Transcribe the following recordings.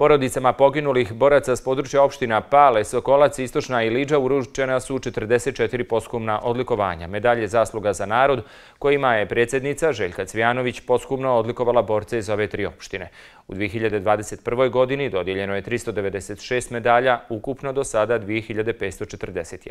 Porodicama poginulih boraca s područja opština Pale, Sokolac, Istočna i Liđa uručena su 44 posthumna odlikovanja. Medalje zasluga za narod, kojima je predsjednica Željka Cvijanović posthumno odlikovala borce iz ove tri opštine. U 2021. godini dodijeljeno je 396 medalja, ukupno do sada 2541.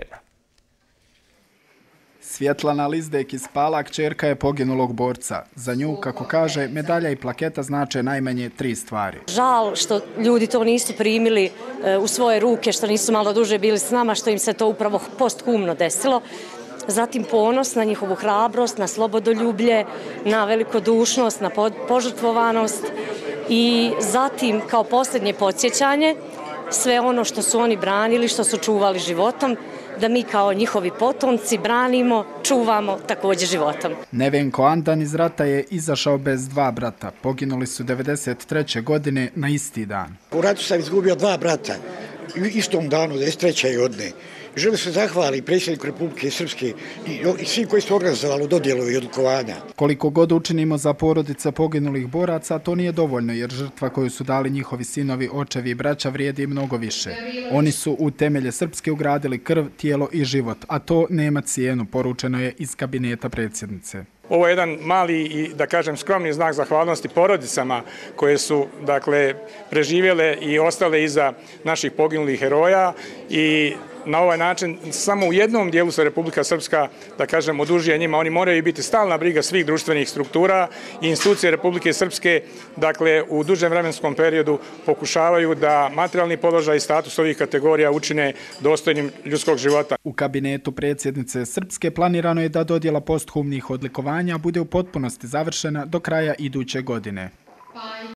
Svjetlana Lizdek iz Pala kćerka je poginulog borca. Za nju, kako kaže, medalja i plaketa znače najmanje 3 stvari. Žal što ljudi to nisu primili u svoje ruke, što nisu malo duže bili s nama, što im se to upravo posthumno desilo. Zatim ponos na njihovu hrabrost, na slobodoljublje, na velikodušnost, na požrtvovanost i zatim kao posljednje podsjećanje sve ono što su oni branili, što su čuvali životom, da mi kao njihovi potomci branimo, čuvamo također životom. Nevenko Andan iz rata je izašao bez 2 brata. Poginuli su 1993. godine na isti dan. U ratu sam izgubio 2 brata, istom danu, 1993. godine. Želim se zahvaliti predsjedniku Republike Srpske i svim koji su organizovali dodjelu i odlikovanja. Koliko god učinimo za porodice poginulih boraca, to nije dovoljno, jer žrtva koju su dali njihovi sinovi, očevi i braća vrijedi mnogo više. Oni su u temelje Srpske ugradili krv, tijelo i život, a to nema cijenu, poručeno je iz kabineta predsjednice. Ovo je jedan mali i, da kažem, skromni znak zahvalnosti porodicama koje su, dakle, preživjele i ostale iza naših poginulih heroja i na ovaj način samo u jednom dijelu se Republika Srpska, da kažem, odužuje njima. Oni moraju biti stalna briga svih društvenih struktura i institucije Republike Srpske, dakle, u dužem vremenskom periodu pokušavaju da materijalni položaj i status ovih kategorija učine dostojnim ljudskog života. U kabinetu predsjednice Srpske planirano je da dodjela posthumnih odlikovanja bude u potpunosti završena do kraja iduće godine.